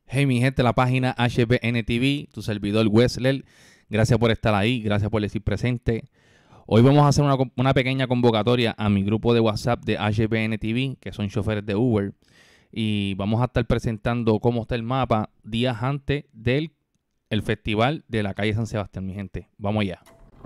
Hey, mi gente, la página HBN TV, tu servidor Wesley. Gracias por estar ahí, gracias por decir presente. Hoy vamos a hacer una pequeña convocatoria a mi grupo de WhatsApp de HBN TV, que son choferes de Uber. Y vamos a estar presentando cómo está el mapa días antes del festival de la calle San Sebastián, mi gente. Vamos allá.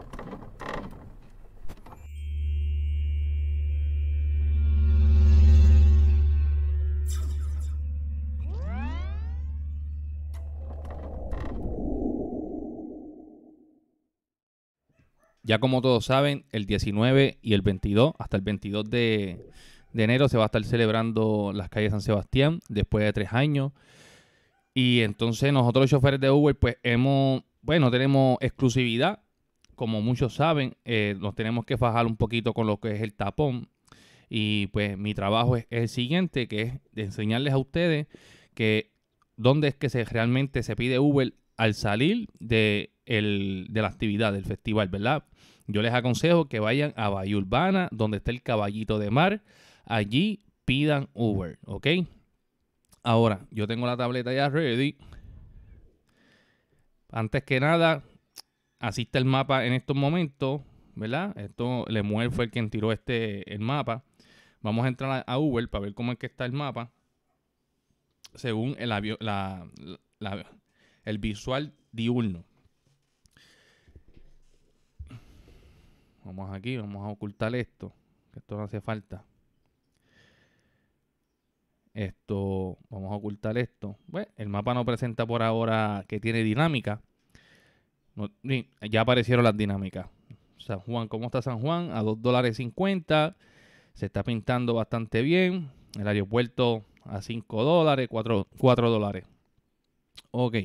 Ya como todos saben, el 19 y el 22, hasta el 22 de enero se va a estar celebrando las calles San Sebastián después de 3 años. Y entonces nosotros los choferes de Uber pues tenemos exclusividad. Como muchos saben, nos tenemos que fajar un poquito con lo que es el tapón. Y pues mi trabajo es el siguiente, que es de enseñarles a ustedes que dónde es que realmente se pide Uber al salir de la actividad del festival, ¿verdad? Yo les aconsejo que vayan a Bahía Urbana, donde está el Caballito de Mar. Allí pidan Uber, ¿ok? Ahora, yo tengo la tableta ya ready. Antes que nada, así está el mapa en estos momentos, ¿verdad? Lemuel fue el quien tiró el mapa. Vamos a entrar a Uber para ver cómo es que está el mapa. Según el visual diurno. Vamos aquí, vamos a ocultar esto. Que esto no hace falta. Vamos a ocultar esto. Bueno, el mapa no presenta por ahora que tiene dinámica. Ya aparecieron las dinámicas. San Juan, ¿cómo está San Juan? A $2.50. Se está pintando bastante bien. El aeropuerto a $5, $4. Ok.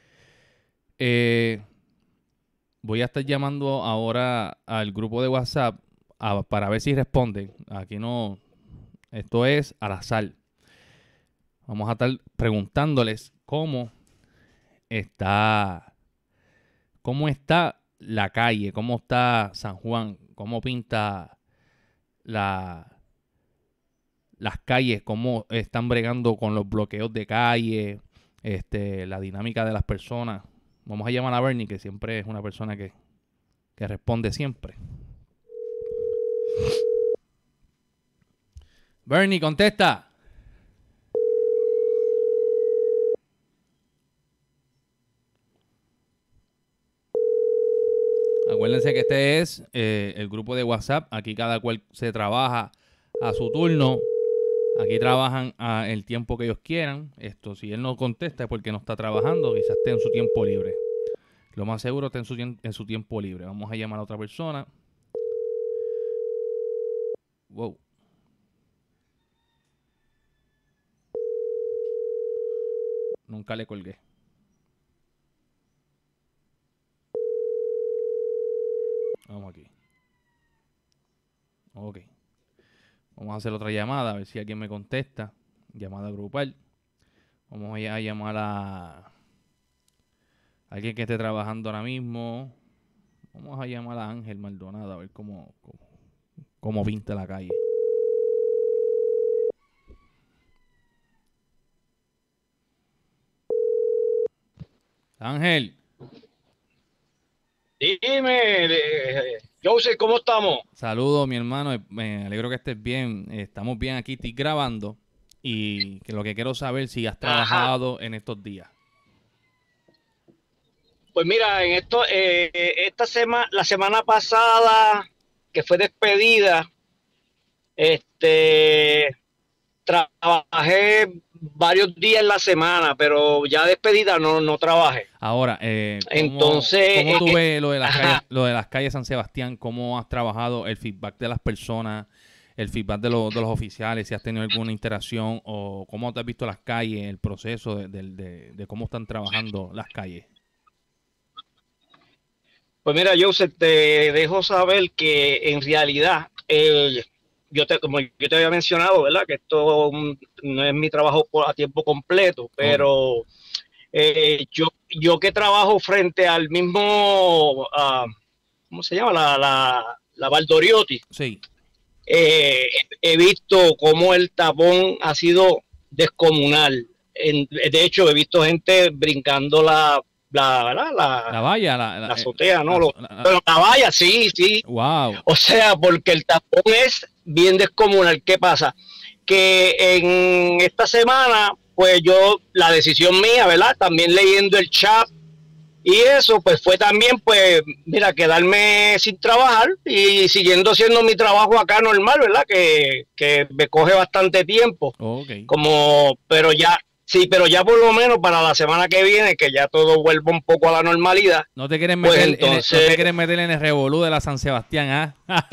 Voy a estar llamando ahora al grupo de WhatsApp para ver si responden. Aquí no. Esto es al azar. Vamos a estar preguntándoles cómo está la calle, cómo está San Juan, cómo pinta las calles, cómo están bregando con los bloqueos de calle, la dinámica de las personas. Vamos a llamar a Bernie, que siempre es una persona que responde siempre. Bernie, contesta. Acuérdense que este es el grupo de WhatsApp. Aquí cada cual se trabaja a su turno. Aquí trabajan el tiempo que ellos quieran. Si él no contesta es porque no está trabajando. Quizás esté en su tiempo libre. Lo más seguro está en su tiempo libre. Vamos a llamar a otra persona. Wow. Nunca le colgué. Vamos aquí. Ok. Vamos a hacer otra llamada, a ver si alguien me contesta. Llamada grupal. Vamos a llamar a alguien que esté trabajando ahora mismo. Vamos a llamar a Ángel Maldonado a ver cómo pinta la calle. Ángel. Dime, Joseph, ¿cómo estamos? Saludos, mi hermano. Me alegro que estés bien. Estamos bien aquí, estoy grabando. Y que lo que quiero saber si has trabajado en estos días. Pues mira, la semana pasada, que fue despedida, trabajé varios días en la semana, pero ya despedida no trabajé. Ahora, Entonces, ¿cómo tú ves lo de las calles San Sebastián? ¿Cómo has trabajado el feedback de las personas, el feedback de los oficiales? Si has tenido alguna interacción o cómo te has visto las calles, el proceso de cómo están trabajando las calles. Pues mira, Joseph, te dejo saber que en realidad, como yo te había mencionado, ¿verdad? Que esto no es mi trabajo a tiempo completo, pero yo que trabajo frente al mismo, ¿cómo se llama? La Valdoriotti. Sí. He visto cómo el tapón ha sido descomunal. de hecho, he visto gente brincando ¿verdad? La valla, la azotea, ¿no? Pero la valla, sí, sí. Wow. O sea, porque el tapón es bien descomunal. ¿Qué pasa? Que en esta semana, pues la decisión mía, ¿verdad? También leyendo el chat y eso, pues fue también, pues, mira, quedarme sin trabajar y siguiendo haciendo mi trabajo acá normal, ¿verdad? Que me coge bastante tiempo. Okay. Pero ya por lo menos para la semana que viene, que ya todo vuelva un poco a la normalidad. No te quieren pues meter, entonces, no te quieren meter en el revolú de la San Sebastián, ¿ah?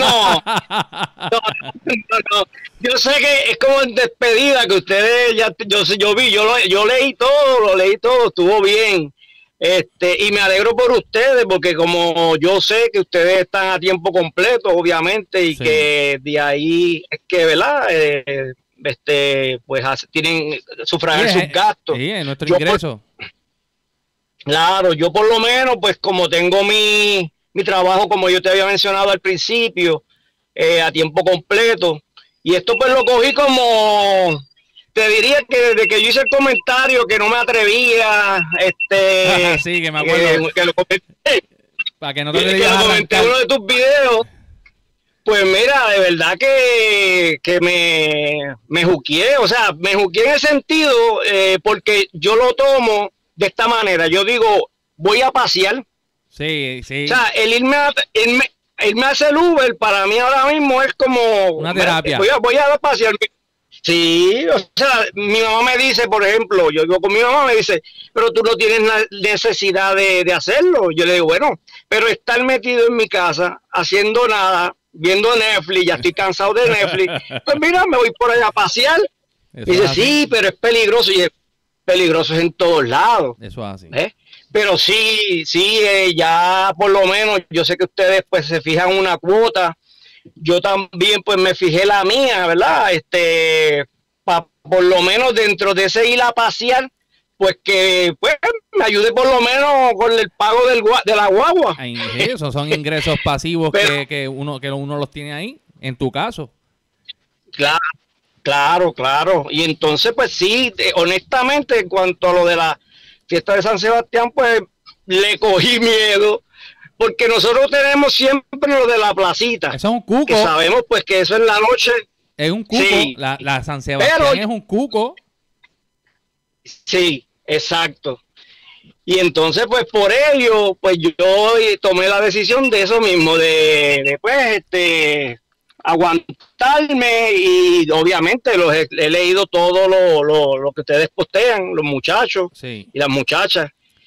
No. Yo sé que es como en despedida que ustedes yo leí todo, estuvo bien. Y me alegro por ustedes, porque como yo sé que ustedes están a tiempo completo, obviamente, y sí, que de ahí es que, ¿verdad? Pues tienen sufragar sus gastos. Sí, es nuestro ingreso. Claro, yo por lo menos, pues como tengo mi trabajo, como yo te había mencionado al principio, a tiempo completo, y esto pues lo cogí como... Te diría que desde que yo hice el comentario que no me atrevía, sí, que me acuerdo. Que lo comenté. Para que no te atrevías a comenté uno de tus videos. Pues mira, de verdad que me juqueé. O sea, me juqueé en el sentido porque yo lo tomo de esta manera. Yo digo, voy a pasear. Sí, sí. O sea, el irme a hacer Uber para mí ahora mismo es como... una terapia. Voy a pasear. Sí, o sea, mi mamá me dice, por ejemplo, yo digo con mi mamá, me dice, pero tú no tienes necesidad de hacerlo. Yo le digo, bueno, pero estar metido en mi casa, haciendo nada, viendo Netflix, ya estoy cansado de Netflix, pues mira, me voy por allá a pasear. Y dice, sí, pero es peligroso, y es peligroso en todos lados. Eso es así. Pero sí, ya por lo menos, yo sé que ustedes pues se fijan una cuota. Yo también pues me fijé la mía, ¿verdad? Por lo menos dentro de ese ir a pasear, pues que pues me ayude por lo menos con el pago de la guagua. Sí, esos son ingresos pasivos. Pero, que uno los tiene ahí, en tu caso. Claro. Y entonces pues sí, honestamente en cuanto a lo de la fiesta de San Sebastián, pues le cogí miedo. Porque nosotros tenemos siempre lo de la placita. Eso es un cuco. Que sabemos pues que eso en la noche. Es un cuco. Sí, la San Sebastián es un cuco. Sí, exacto. Y entonces pues por ello, pues yo tomé la decisión de eso mismo, de pues aguantarme, y obviamente he leído todo lo que ustedes postean, los muchachos, sí, y las muchachas.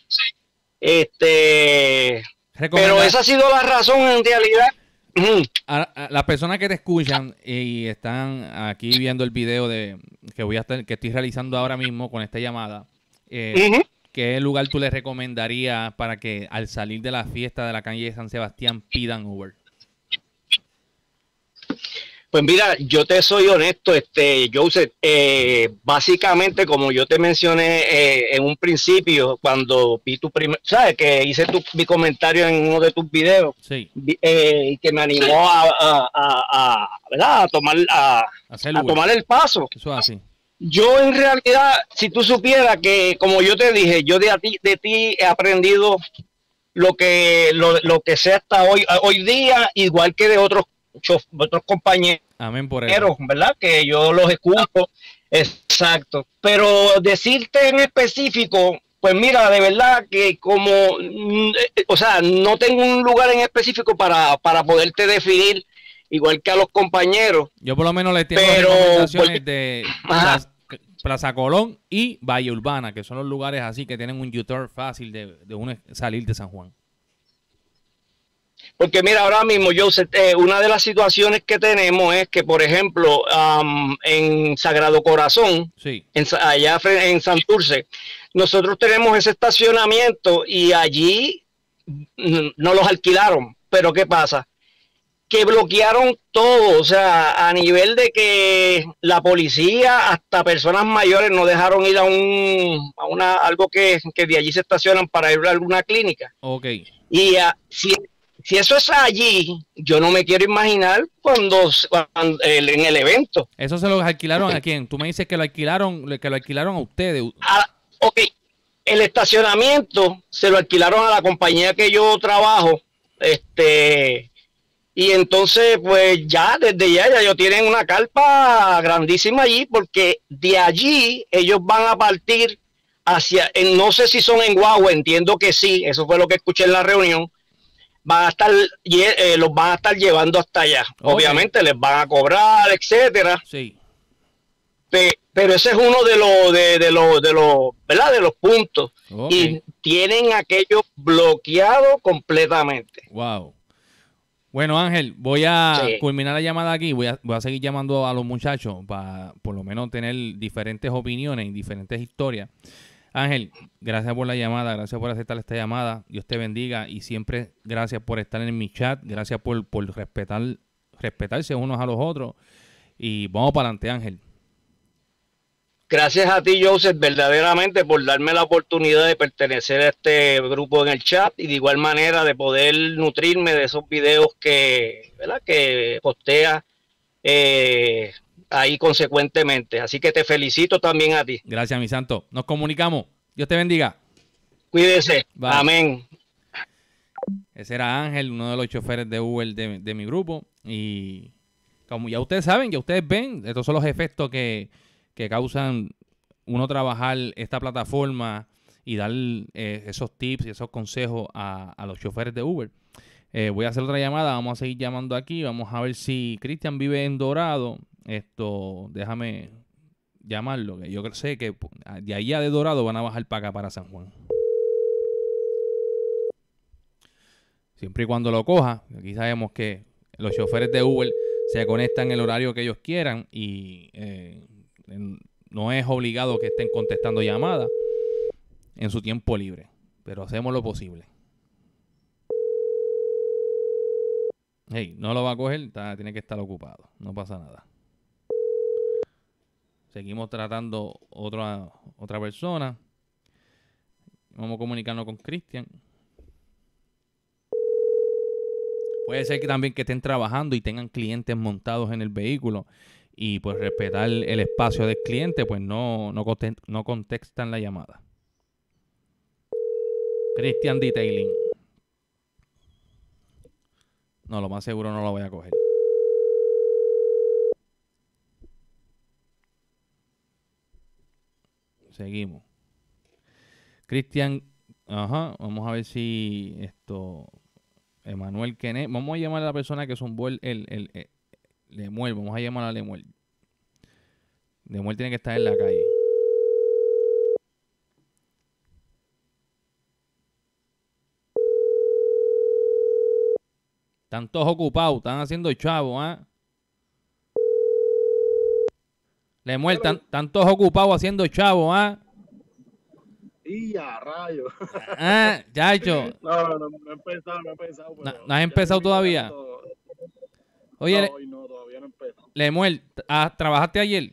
Pero esa ha sido la razón en realidad. A las personas que te escuchan y están aquí viendo el video que estoy realizando ahora mismo con esta llamada, ¿qué lugar tú les recomendarías para que al salir de la fiesta de la calle de San Sebastián pidan Uber? Pues mira, yo te soy honesto, Joseph, básicamente como yo te mencioné en un principio, cuando vi tu sabes que hice mi comentario en uno de tus videos, sí, que me animó ¿verdad? a tomar el paso. Eso es así. Yo en realidad, si tú supieras que, como yo te dije, yo de ti he aprendido lo que sé hasta hoy día, igual que de otros compañeros. Amén por eso. ¿Verdad? Que yo los escucho. Exacto. Pero decirte en específico, pues mira, de verdad que como, o sea, no tengo un lugar en específico para poderte definir, igual que a los compañeros. Yo por lo menos les tengo recomendaciones de Plaza Colón y Valle Urbana, que son los lugares así que tienen un U-turn fácil de uno salir de San Juan. Porque mira, ahora mismo, Joseph, una de las situaciones que tenemos es que, por ejemplo, en Sagrado Corazón, sí, allá en Santurce, nosotros tenemos ese estacionamiento y allí no los alquilaron. Pero ¿qué pasa? Que bloquearon todo, o sea, a nivel de que la policía, hasta personas mayores, no dejaron ir a algo que de allí se estacionan para ir a alguna clínica. Ok. Y si eso es allí, yo no me quiero imaginar cuando en el evento. ¿Eso se lo alquilaron a quién? Tú me dices que lo alquilaron a ustedes. Ok, el estacionamiento se lo alquilaron a la compañía que yo trabajo, y entonces pues ya desde ya ellos tienen una carpa grandísima allí, porque de allí ellos van a partir hacia, no sé si son en guagua, entiendo que sí, eso fue lo que escuché en la reunión. Van a estar, los van a estar llevando hasta allá. Okay. Obviamente les van a cobrar, etcétera. Sí. Pero ese es uno de los puntos. Okay. Y tienen aquello bloqueado completamente. Wow. Bueno, Ángel, voy a culminar la llamada aquí. Voy a seguir llamando a los muchachos para por lo menos tener diferentes opiniones y diferentes historias. Ángel, gracias por la llamada, gracias por aceptar esta llamada. Dios te bendiga y siempre gracias por estar en mi chat, gracias por respetarse unos a los otros. Y vamos para adelante, Ángel. Gracias a ti, Joseph, verdaderamente por darme la oportunidad de pertenecer a este grupo en el chat y de igual manera de poder nutrirme de esos videos que postea ahí consecuentemente. Así que te felicito también a ti. Gracias, mi santo. Nos comunicamos. Dios te bendiga. Cuídese. Bye. Amén. Ese era Ángel, uno de los choferes de Uber de mi grupo. Y como ya ustedes saben, ya ustedes ven, estos son los efectos que causan uno trabajar esta plataforma y dar esos tips y esos consejos a los choferes de Uber. Voy a hacer otra llamada, vamos a seguir llamando aquí, vamos a ver si Cristian vive en Dorado. Déjame llamarlo, que yo sé que de allá de Dorado van a bajar para acá, para San Juan. Siempre y cuando lo coja, aquí sabemos que los choferes de Uber se conectan en el horario que ellos quieran y no es obligado que estén contestando llamadas en su tiempo libre, pero hacemos lo posible. Hey, no lo va a coger, tiene que estar ocupado, no pasa nada. Seguimos tratando otra persona. Vamos a comunicarnos con Cristian. Puede ser que también que estén trabajando y tengan clientes montados en el vehículo y pues respetar el espacio del cliente, pues no contestan la llamada. Cristian Detailing. No, lo más seguro no lo voy a coger. Seguimos. Cristian, vamos a ver si Emanuel Kenneth. Vamos a llamar a la persona que zumbó Lemuel. Vamos a llamar a Lemuel. Lemuel tiene que estar en la calle. Están todos ocupados, están haciendo chavo, Lemuel, están todos ocupados haciendo chavo, Y a rayos. Chacho. No he empezado. ¿No has empezado todavía? Oye, no, todavía no he empezado. Lemuel, ¿trabajaste ayer?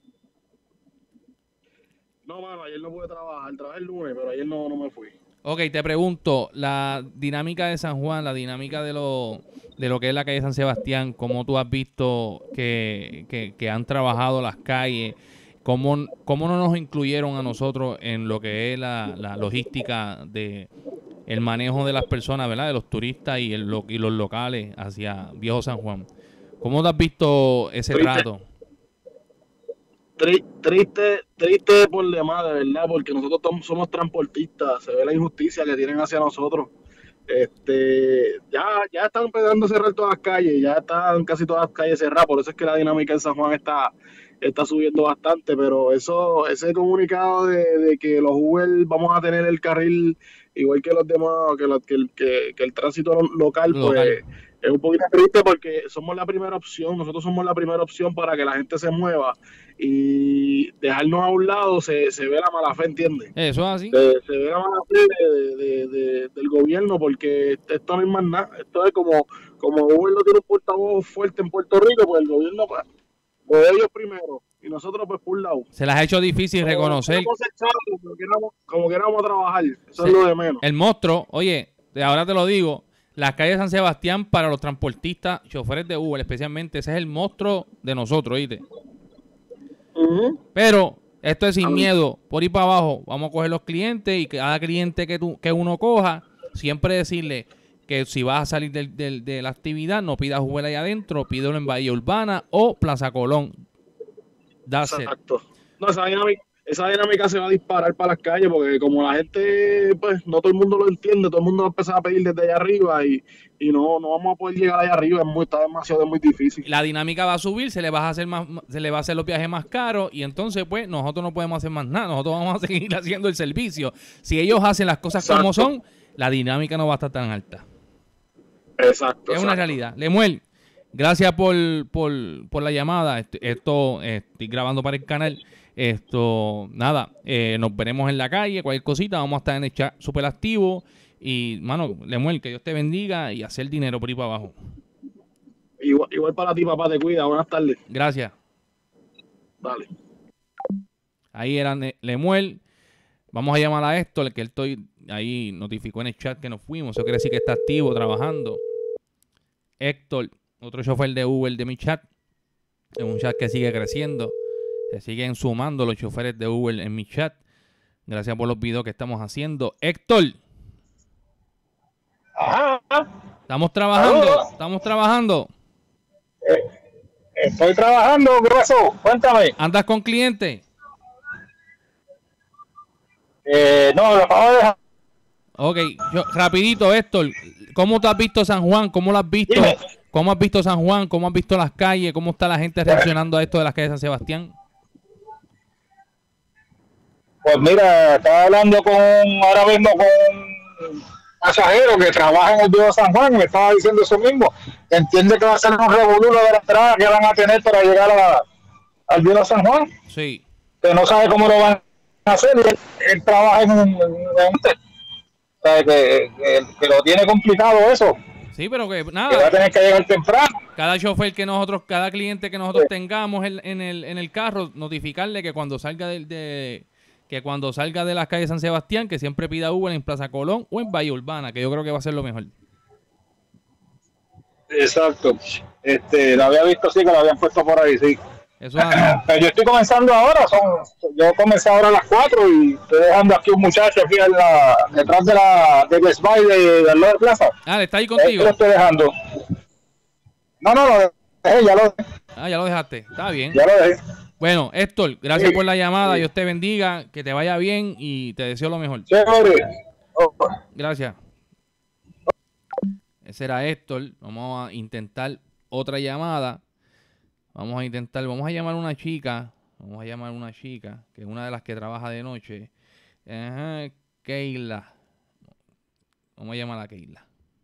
No, mano, ayer no pude trabajar. Trabajé el lunes, pero ayer no me fui. Ok, te pregunto, la dinámica de San Juan, la dinámica de lo que es la calle San Sebastián, ¿cómo tú has visto que han trabajado las calles? ¿Cómo no nos incluyeron a nosotros en lo que es la logística de el manejo de las personas, ¿verdad? De los turistas y los locales hacia Viejo San Juan. ¿Cómo te has visto ese trato? Triste por demás, de verdad, porque nosotros somos transportistas, se ve la injusticia que tienen hacia nosotros. Ya están empezando a cerrar todas las calles, ya están casi todas las calles cerradas, por eso es que la dinámica en San Juan está subiendo bastante, pero ese comunicado de que los Uber vamos a tener el carril igual que los demás, que el tránsito local, pues es un poquito triste porque nosotros somos la primera opción para que la gente se mueva, y dejarnos a un lado se ve la mala fe, ¿entiendes? Eso es así. Se ve la mala fe del gobierno, porque esto no es más nada, esto es como Uber no tiene un portavoz fuerte en Puerto Rico, pues el gobierno pues ellos primero, y nosotros pues por un lado. Se las ha hecho difícil reconocer. Como queramos trabajar, eso es lo de menos. El monstruo, oye, ahora te lo digo, Las calles de San Sebastián para los transportistas, choferes de Uber especialmente, ese es el monstruo de nosotros, ¿viste? Pero esto es sin miedo, por ir para abajo, vamos a coger los clientes y cada cliente que uno coja, siempre decirle que si vas a salir de la actividad, no pidas Uber ahí adentro, pídelo en Bahía Urbana o Plaza Colón. Exacto. No, esa dinámica se va a disparar para las calles porque como la gente, pues no todo el mundo lo entiende, todo el mundo va a empezar a pedir desde allá arriba y no vamos a poder llegar allá arriba, está demasiado muy difícil. La dinámica va a subir, se le va a hacer los viajes más caros y entonces pues nosotros no podemos hacer más nada, nosotros vamos a seguir haciendo el servicio. Si ellos hacen las cosas como son, la dinámica no va a estar tan alta. Exacto. Es una realidad. Lemuel, gracias por la llamada. Estoy grabando para el canal. Nada, nos veremos en la calle, cualquier cosita, vamos a estar en el chat súper activo. Y, mano, Lemuel, que Dios te bendiga y hacer dinero por ahí para abajo. Igual para ti, papá, te cuida. Buenas tardes. Gracias. Dale. Ahí era Lemuel. Vamos a llamar a Héctor, que él ahí notificó en el chat que nos fuimos. Eso quiere decir que está activo, trabajando. Héctor, otro chofer de Uber de mi chat. Es un chat que sigue creciendo. Se siguen sumando los choferes de Uber en mi chat. Gracias por los videos que estamos haciendo. Héctor. Ajá. Estamos trabajando. Saludos. Estamos trabajando. Estoy trabajando, ¿qué pasó? Cuéntame. ¿Andas con clientes? No, lo acabo de dejar. Ok, rapidito, Héctor. ¿Cómo te has visto San Juan? ¿Cómo lo has visto? Dime. ¿Cómo has visto San Juan? ¿Cómo has visto las calles? ¿Cómo está la gente reaccionando a esto de las calles de San Sebastián? Pues mira, estaba hablando ahora mismo con un pasajero que trabaja en el Viejo San Juan y me estaba diciendo eso mismo. Entiende que va a ser un revolú de la entrada que van a tener para llegar al Viejo San Juan. Sí. Que no sabe cómo lo van a hacer y él trabaja en un o sea, que lo tiene complicado eso. Sí, pero que Que va a nada, tener que llegar temprano. cada cliente que nosotros tengamos en el carro, notificarle que cuando salga cuando salga de las calles de San Sebastián, que siempre pida Uber en Plaza Colón o en Bahía Urbana, que yo creo que va a ser lo mejor. Exacto. Lo había visto, sí, que lo habían puesto por ahí, sí. Eso es Pero yo estoy comenzando ahora, yo comencé ahora a las 4 y estoy dejando aquí un muchacho aquí detrás de Best Buy de al lado de Plaza. Ah, ¿está ahí contigo? Lo estoy dejando. No, lo dejé, ya lo dejé. Ah, ya lo dejaste. Está bien. Ya lo dejé. Bueno, Héctor, gracias Sí. por la llamada. Dios te bendiga, que te vaya bien y te deseo lo mejor. Chévere. Oh. Gracias. Ese era Héctor. Vamos a intentar otra llamada. Vamos a llamar a una chica. Que es una de las que trabaja de noche. Ajá, Keila. Vamos a llamar a Keila.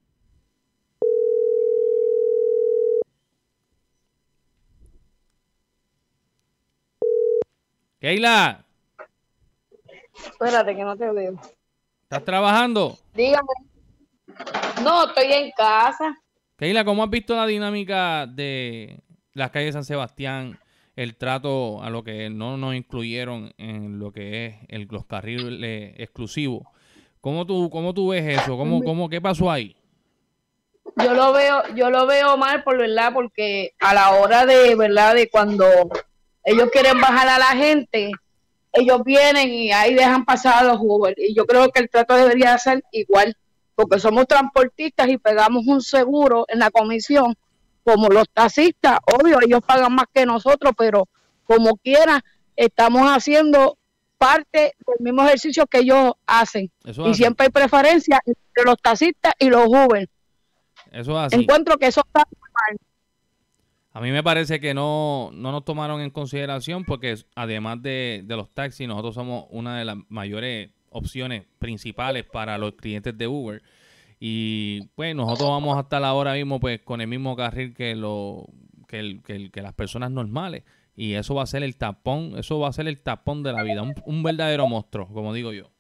Keila, Espérate que no te veo. ¿estás trabajando? Dígame. No, estoy en casa. Keila, ¿cómo has visto la dinámica de las calles de San Sebastián? El trato a lo que no nos incluyeron en lo que es los carriles exclusivos. ¿Cómo tú ves eso? ¿Qué pasó ahí? Yo lo veo mal por verdad, porque a la hora de verdad de cuando ellos quieren bajar a la gente, ellos vienen y ahí dejan pasar a los Uber. Y yo creo que el trato debería ser igual, porque somos transportistas y pagamos un seguro en la comisión, como los taxistas. Obvio, ellos pagan más que nosotros, pero como quiera, estamos haciendo parte del mismo ejercicio que ellos hacen. Eso Y es siempre hay preferencia entre los taxistas y los Uber. Eso es así. Encuentro que eso está mal. A mí me parece que no nos tomaron en consideración porque además de los taxis, nosotros somos una de las mayores opciones principales para los clientes de Uber. Y pues nosotros vamos a estar ahora mismo pues con el mismo carril que las personas normales. Y eso va a ser el tapón, de la vida. Un verdadero monstruo, como digo yo.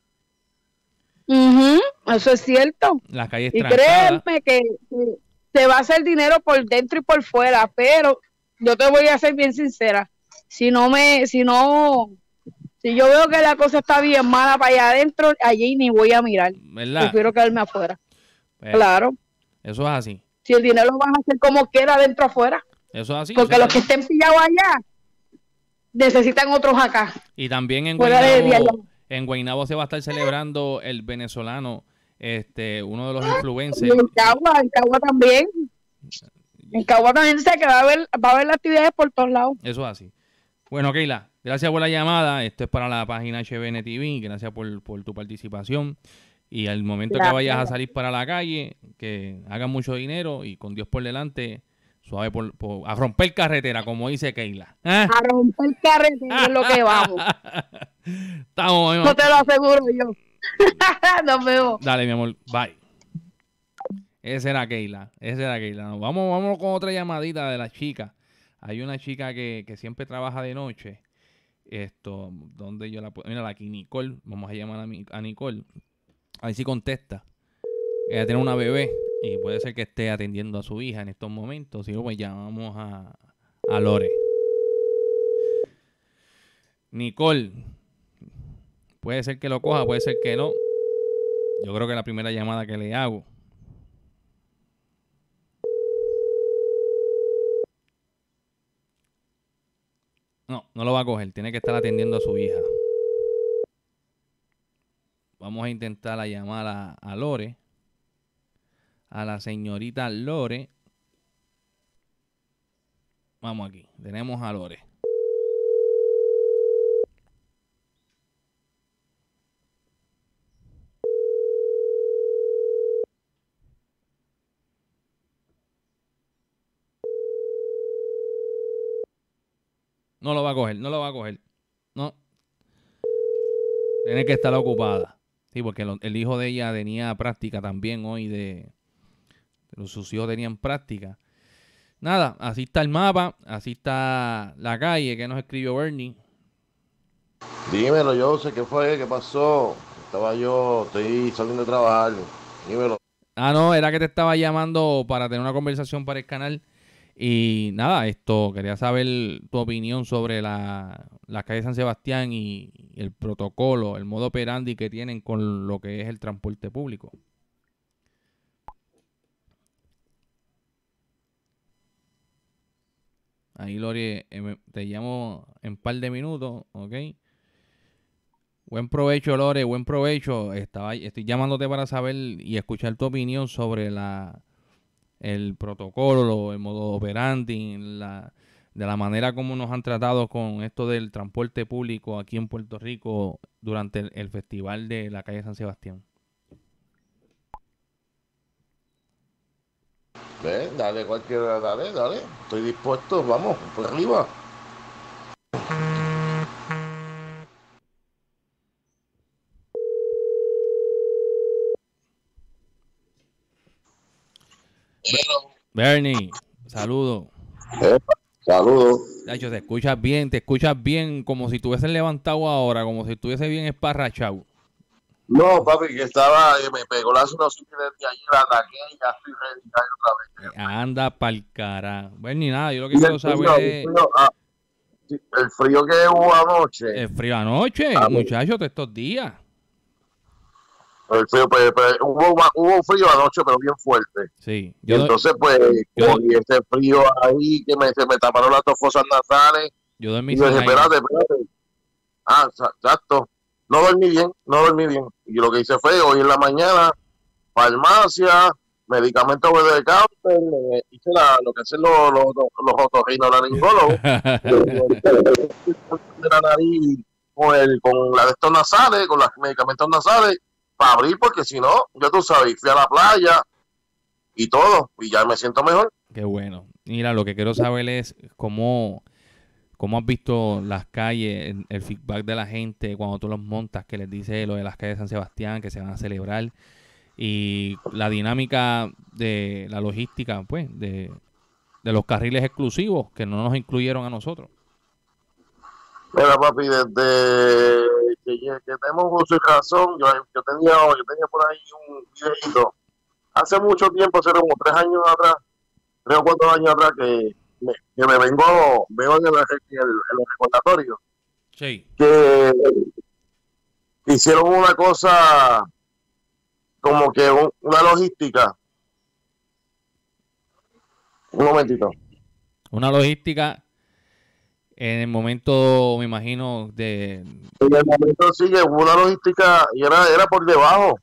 Eso es cierto. Las calles Y trancadas. créeme que se va a hacer dinero por dentro y por fuera, pero yo te voy a ser bien sincera. Si yo veo que la cosa está bien mala para allá adentro, allí ni voy a mirar. ¿Verdad? Prefiero quedarme afuera. Pues, Claro. Eso es así. Si el dinero lo van a hacer como quiera, adentro afuera. Eso es así. Porque los que estén pillados allá necesitan otros acá. Y también en Guaynabo se va a estar celebrando el venezolano, uno de los influencers. Y en Cagua también. En Cagua también sé que va a haber actividades por todos lados. Eso es así. Bueno, Keila, gracias por la llamada. Esto es para la página HBN TV. Gracias por tu participación. Y al momento que vayas a salir para la calle, que hagan mucho dinero y con Dios por delante, suave a romper carretera, como dice Keila. ¿Ah? A romper carretera es lo que vamos. Estamos, no te lo aseguro yo. Nos vemos. Dale, mi amor. Bye. Esa era Keila. No, vamos con otra llamadita de la chica. Hay una chica que siempre trabaja de noche. Donde yo la puedo. Mira, aquí Nicole. Vamos a llamar a Nicole. A ver si contesta. Ella tiene una bebé y puede ser que esté atendiendo a su hija en estos momentos. Si no, pues llamamos a Lore. Nicole. Puede ser que lo coja, puede ser que no. Yo creo que es la primera llamada que le hago. No lo va a coger. Tiene que estar atendiendo a su hija. Vamos a intentar llamar a Lore. A la señorita Lore. Vamos aquí. Tenemos a Lore. No lo va a coger. No. Tiene que estar ocupada. Sí, porque el hijo de ella tenía práctica también hoy sus hijos tenían práctica. Nada, así está el mapa, así está la calle que nos escribió Bernie. Dímelo, yo sé qué fue, qué pasó. Estoy saliendo de trabajar. Dímelo. No, era que te estaba llamando para tener una conversación para el canal. Y nada, quería saber tu opinión sobre la calle San Sebastián y el protocolo, el modo operandi que tienen con lo que es el transporte público. Ahí, Lori, te llamo en un par de minutos, ¿ok? Buen provecho, Lore, buen provecho. Estoy llamándote para saber y escuchar tu opinión sobre el protocolo, el modo operandi, de la manera como nos han tratado con esto del transporte público aquí en Puerto Rico durante el festival de la calle San Sebastián. Dale, cualquiera, dale. Estoy dispuesto, vamos, por arriba. Bernie, saludo. Saludos. Nacho, te escuchas bien, como si estuviesen levantado ahora, como si estuviese bien esparrachado. No, papi, que me pegó la sinusitis desde ayer, la ataqué y ya estoy ready otra vez. Anda pa'l cara. Bernie, nada, yo lo que quiero saber es... El frío que hubo anoche. El frío anoche, muchachos, de estos días. El frío, pues, hubo frío anoche, pero bien fuerte. Sí. Entonces, pues, y ese frío ahí, que se me taparon las dos fosas nasales. Yo dormí y yo dije, espérate. Exacto. No dormí bien. Y lo que hice fue, hoy en la mañana, farmacia, medicamentos over the counter, hice lo que hacen los otorrinolaringólogos. De la nariz con la de estos nasales, con los medicamentos nasales, para abrir, porque si no, ya tú sabes, fui a la playa y todo, y ya me siento mejor. Qué bueno. Mira, lo que quiero saber es cómo has visto las calles, el feedback de la gente cuando tú los montas, que les dice lo de las calles de San Sebastián, que se van a celebrar, y la dinámica de la logística, pues, de los carriles exclusivos que no nos incluyeron a nosotros. Mira, papi, desde que tenemos uso y razón, yo tenía por ahí un videito hace mucho tiempo, hace como 3 o 4 años atrás, que me veo en los recordatorios. Sí. Que hicieron una cosa como que una logística Un momentito. Una logística en el momento, me imagino, de... En el momento sí que hubo una logística y era por debajo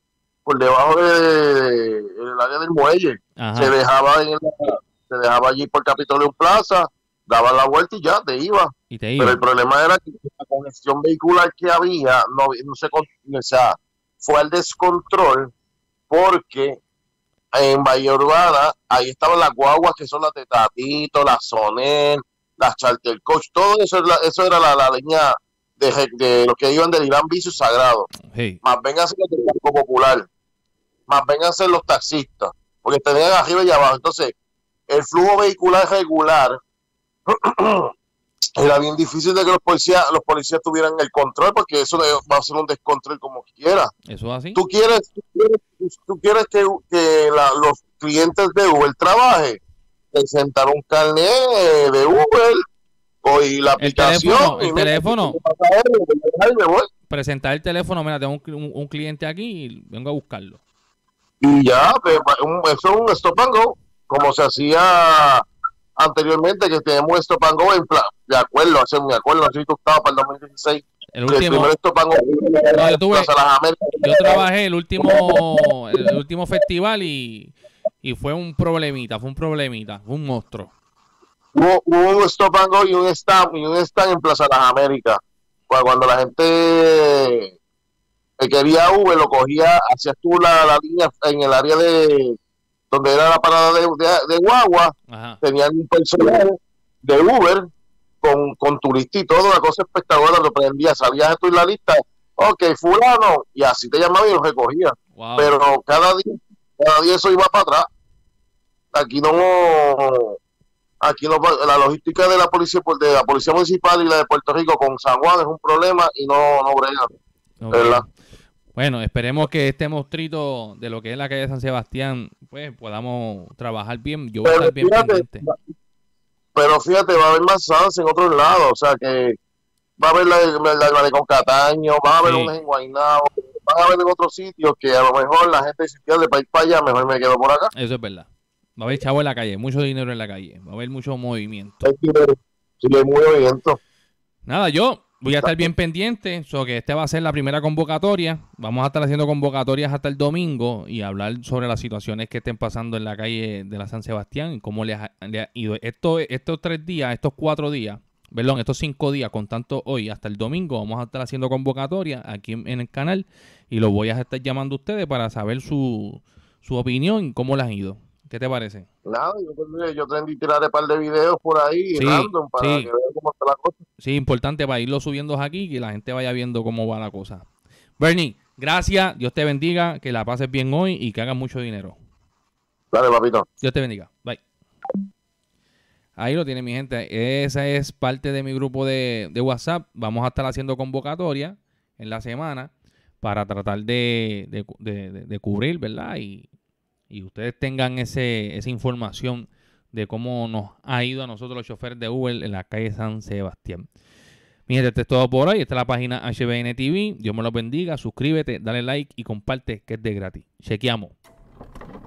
de en el área del muelle. Ajá. Se dejaba allí por Capitolio Plaza, daba la vuelta y ya te iba. Y te Pero iba. el problema era que la congestión vehicular que había no se, o sea, fue al descontrol porque en Bahía Urbana ahí estaban las guaguas que son las de Tatito, las Soner, las Charter Coach, todo eso era la línea de los que iban del Irán Vicio Sagrado. Sí. Más vengan los del Banco Popular, más vengan los taxistas, porque tenían arriba y abajo. Entonces, el flujo vehicular regular era bien difícil de que los policías tuvieran el control, porque eso va a ser un descontrol como quiera. ¿Eso es así? ¿Tú quieres que los clientes de Uber trabajen? Presentar un carnet de Uber y la aplicación. El teléfono. Y me voy. Presentar el teléfono, mira, tengo un cliente aquí y vengo a buscarlo. Y ya, eso es un stop and go, como se hacía anteriormente, que tenemos un stop and go me acuerdo, no sé si tú estabas para el 2016. El último. primer stop and go, No, yo Plaza Las Américas. Yo trabajé el último festival y fue un problemita, fue un monstruo. Hubo un stop and go y un stand en Plaza Las Américas. Cuando la gente que quería Uber lo cogía, hacías tú la línea en el área de donde era la parada de guagua. Ajá. Tenían un personal de Uber con turista y todo, una cosa espectacular, lo prendía, sabías tú en la lista, ok, fulano, y así te llamaba y lo recogía. Wow. Pero cada día eso iba para atrás. Aquí no, la logística de la policía municipal y la de Puerto Rico con San Juan es un problema y no brega, Okay. ¿verdad? Bueno, esperemos que este monstruito de lo que es la calle San Sebastián, pues podamos trabajar bien. Yo voy a estar bien pendiente. Pero fíjate, va a haber más sans en otros lados, o sea que va a haber la de Concataño, va a haber unas en Guaynabo, van a haber en otros sitios que a lo mejor la gente dice, de para ir para allá, mejor me quedo por acá. Eso es verdad. Va a haber chavo en la calle, mucho dinero en la calle, va a haber mucho movimiento. Sí, hay muy movimiento. Nada, yo voy a estar bien pendiente, que esta va a ser la primera convocatoria. Vamos a estar haciendo convocatorias hasta el domingo y hablar sobre las situaciones que estén pasando en la calle de la San Sebastián y cómo le ha ido. Estos 4 días, perdón, estos 5 días, contando hoy hasta el domingo, vamos a estar haciendo convocatorias aquí en el canal y los voy a estar llamando a ustedes para saber su opinión y cómo les ha ido. ¿Qué te parece? Nada, yo tendré que tirar un par de videos por ahí random para que vean cómo está la cosa. Sí, importante para irlo subiendo aquí y que la gente vaya viendo cómo va la cosa. Bernie, gracias, Dios te bendiga, que la pases bien hoy y que hagas mucho dinero. Dale, papito. Dios te bendiga. Bye. Ahí lo tiene mi gente. Esa es parte de mi grupo de WhatsApp. Vamos a estar haciendo convocatoria en la semana para tratar de cubrir, ¿verdad? Y ustedes tengan esa información de cómo nos ha ido a nosotros los choferes de Uber en la calle San Sebastián. Mi gente, esto es todo por hoy. Esta es la página HBN TV. Dios me los bendiga. Suscríbete, dale like y comparte, que es de gratis. Chequeamos.